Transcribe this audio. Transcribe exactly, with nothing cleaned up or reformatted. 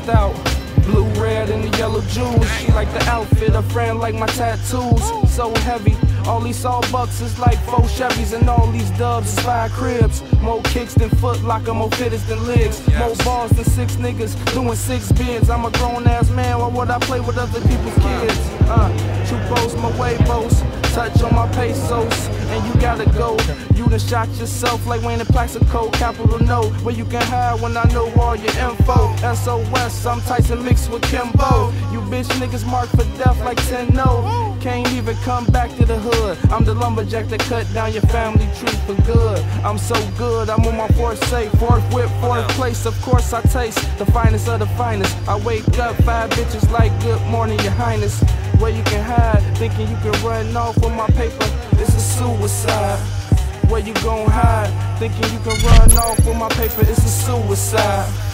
out. Blue, red, and the yellow jewels. She like the outfit, a friend like my tattoos. So heavy, all these all bucks is like four Chevys, and all these dubs is five cribs. More kicks than Foot Locker, more fitters than legs. More balls than six niggas doing six bids. I'm a grown ass man, why would I play with other people's kids? Uh, Chupos, my huevos, touch on my pesos, and you gotta go. You done shot yourself like Wayne in Plaxico, capital no, where you can hide when I know all your info. S O S, I'm Tyson mixed with Kimbo. You bitch niggas marked for death like ten no. Can't even come back to the hood. I'm the lumberjack that cut down your family tree for good. I'm so good, I'm on my fourth safe, fourth whip, fourth place. Of course I taste the finest of the finest. I wake up five bitches like good morning, your highness. Where you can hide, thinking you can run off with my paper, it's a suicide. Where you gon' hide, thinking you can run off with my paper, it's a suicide.